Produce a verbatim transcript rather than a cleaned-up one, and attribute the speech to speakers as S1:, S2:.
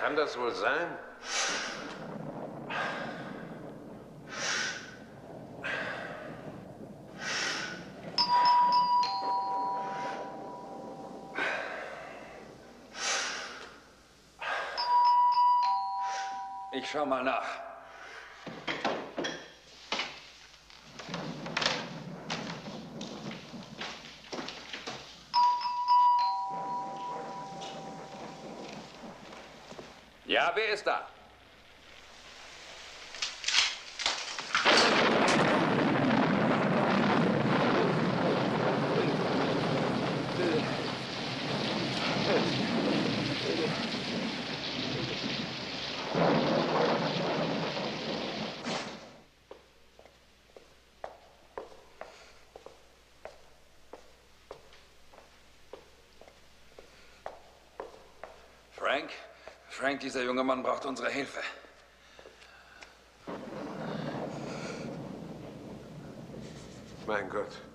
S1: Kann das wohl sein?
S2: Ich schau mal nach. Ja, wer ist da? Frank? Frank, dieser junge Mann braucht unsere Hilfe.
S1: Mein Gott.